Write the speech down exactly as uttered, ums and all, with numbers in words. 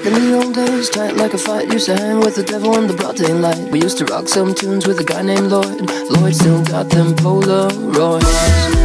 in the old days, tight like a fight, used to hang with the devil in the broad daylight. We used to rock some tunes with a guy named Lloyd. Lloyd still got them Polaroids.